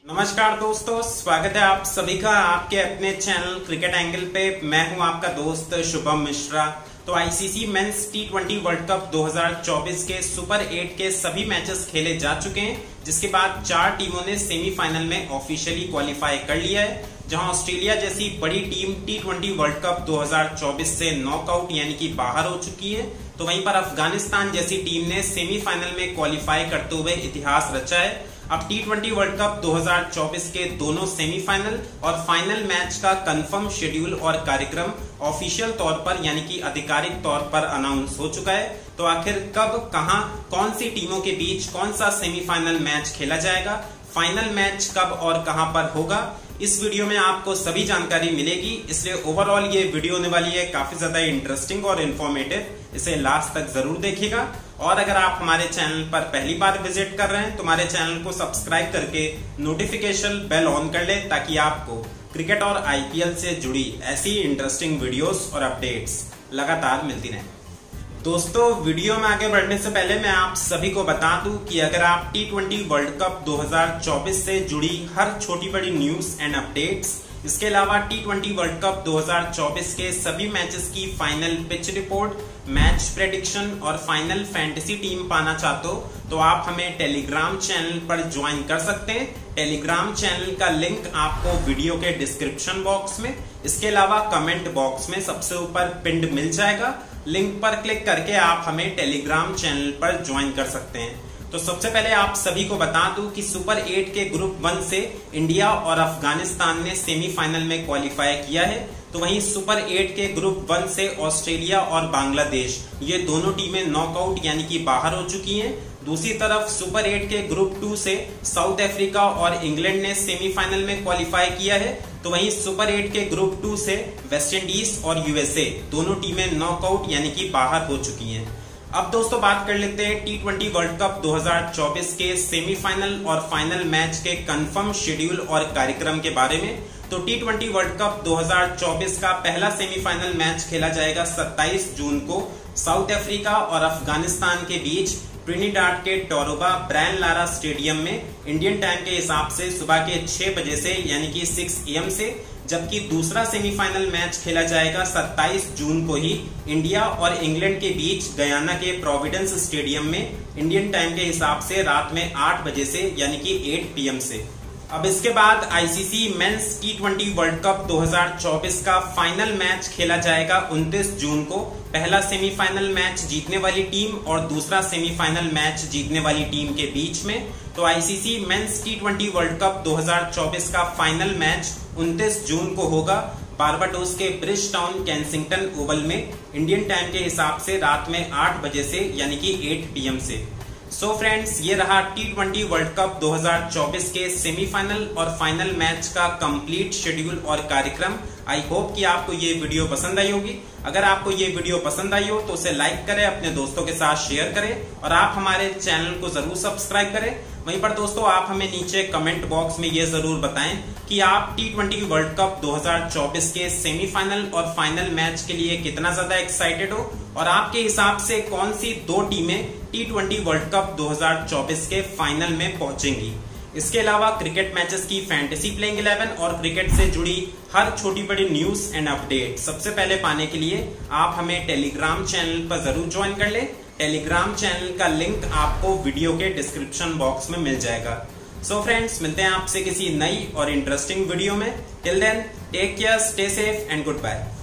नमस्कार दोस्तों, स्वागत है आप सभी का आपके अपने चैनल क्रिकेट एंगल पे। मैं हूं आपका दोस्त शुभम मिश्रा। तो आईसीसी मेंस टी20 वर्ल्ड कप 2024 के सुपर 8 के सभी मैचेस खेले जा चुके हैं, जिसके बाद 4 टीमों ने सेमीफाइनल में ऑफिशियली क्वालिफाई कर लिया है। जहां ऑस्ट्रेलिया जैसी बड़ी टीम टी20 वर्ल्ड कप 2024 से नॉकआउट यानी कि बाहर हो चुकी है, तो वहीं पर अफगानिस्तान जैसी टीम ने सेमीफाइनल में क्वालिफाई करते हुए इतिहास रचा है। अब टी20 वर्ल्ड कप 2024 के दोनों सेमीफाइनल और फाइनल मैच का कंफर्म शेड्यूल और कार्यक्रम ऑफिशियल तौर पर यानी कि आधिकारिक तौर पर अनाउंस हो चुका है। तो आखिर कब, कहां, कौन सी टीमों के बीच कौन सा सेमीफाइनल मैच खेला जाएगा, फाइनल मैच कब और कहां पर होगा, इस वीडियो में आपको सभी जानकारी मिलेगी। इसलिए ओवरऑल ये वीडियो होने वाली है काफी ज्यादा इंटरेस्टिंग और इन्फॉर्मेटिव। इसे लास्ट तक जरूर देखिएगा। और अगर आप हमारे चैनल पर पहली बार विजिट कर रहे हैं तो हमारे चैनल को सब्सक्राइब करके नोटिफिकेशन बेल ऑन कर ले, ताकि आपको क्रिकेट और आईपीएल से जुड़ी ऐसी इंटरेस्टिंग वीडियोस और अपडेट्स लगातार मिलती रहें। दोस्तों, वीडियो में आगे बढ़ने से पहले मैं आप सभी को बता दूं कि अगर आप टी20 वर्ल्ड कप 2024 से जुड़ी हर छोटी बड़ी न्यूज एंड अपडेट्स, इसके अलावा टी20 वर्ल्ड कप 2024 के सभी मैचेस की final pitch report, match prediction और फाइनल फैंटेसी टीम पाना चाहते हो तो आप हमें टेलीग्राम चैनल पर ज्वाइन कर सकते हैं। टेलीग्राम चैनल का लिंक आपको वीडियो के डिस्क्रिप्शन बॉक्स में, इसके अलावा कमेंट बॉक्स में सबसे ऊपर पिंड मिल जाएगा। लिंक पर क्लिक करके आप हमें टेलीग्राम चैनल पर ज्वाइन कर सकते हैं। तो सबसे पहले आप सभी को बता दूं कि सुपर 8 के ग्रुप 1 से इंडिया और अफगानिस्तान ने सेमीफाइनल में क्वालिफाई किया है। तो वहीं सुपर 8 के ग्रुप 1 से ऑस्ट्रेलिया और बांग्लादेश, ये दोनों टीमें नॉकआउट यानी कि बाहर हो चुकी हैं। दूसरी तरफ सुपर 8 के ग्रुप 2 से साउथ अफ्रीका और इंग्लैंड ने सेमीफाइनल में क्वालिफाई किया है। तो वहीं सुपर 8 के ग्रुप 2 से वेस्ट इंडीज और यूएसए, दोनों टीमें नॉकआउट यानी कि बाहर हो चुकी हैं। अब दोस्तों बात कर लेते हैं टी20 वर्ल्ड कप 2024 के सेमीफाइनल और फाइनल मैच के कंफर्म शेड्यूल और कार्यक्रम के बारे में। तो टी20 वर्ल्ड कप 2024 का पहला सेमीफाइनल मैच खेला जाएगा 27 जून को साउथ अफ्रीका और अफगानिस्तान के बीच ट्रिनिडाड के टोरोबा ब्रायन लारा स्टेडियम में इंडियन टाइम के हिसाब से सुबह के 6 बजे से यानी कि 6 AM से। जबकि दूसरा सेमीफाइनल मैच खेला जाएगा 27 जून को ही इंडिया और इंग्लैंड के बीच गयाना के प्रोविडेंस स्टेडियम में इंडियन टाइम के हिसाब से रात में 8 बजे से यानी कि 8 PM से। अब इसके बाद आईसीसी मेंस टी20 वर्ल्ड कप 2024 का फाइनल मैच खेला जाएगा 29 जून को। पहला सेमीफाइनल मैच जीतने वाली टीम और दूसरा सेमीफाइनल मैच जीतने वाली टीम के बीच में। तो आईसीसी मेंस टी20 वर्ल्ड कप 2024 का फाइनल मैच 29 जून को होगा बारबाडोस के ब्रिज टाउन केंसिंगटन ओवल में इंडियन टाइम के हिसाब से रात में 8 बजे से यानी कि 8 PM से। सो फ्रेंड्स, ये रहा टी20 वर्ल्ड कप 2024 के सेमीफाइनल और फाइनल मैच का कंप्लीट शेड्यूल और कार्यक्रम। आई होप कि आपको ये वीडियो पसंद आई होगी। अगर आपको ये वीडियो पसंद आई हो तो उसे लाइक करें, अपने दोस्तों के साथ शेयर करें और आप हमारे चैनल को जरूर सब्सक्राइब करें। वहीं पर दोस्तों आप हमें नीचे कमेंट बॉक्स में ये जरूर बताएं कि आप टी20 वर्ल्ड कप 2024 के सेमीफाइनल और फाइनल मैच के लिए कितना ज्यादा एक्साइटेड हो और आपके हिसाब से कौन सी 2 टीमें टी20 वर्ल्ड कप 2024 के फाइनल में पहुंचेंगी। इसके अलावा क्रिकेट मैचेस की फैंटेसी प्लेइंग 11 और क्रिकेट से जुड़ी हर छोटी बड़ी न्यूज एंड अपडेट सबसे पहले पाने के लिए आप हमें टेलीग्राम चैनल पर जरूर ज्वाइन कर लें। टेलीग्राम चैनल का लिंक आपको वीडियो के डिस्क्रिप्शन बॉक्स में मिल जाएगा। सो फ्रेंड्स, मिलते हैं आपसे किसी नई और इंटरेस्टिंग वीडियो में। Till then, take care, stay safe and good bye.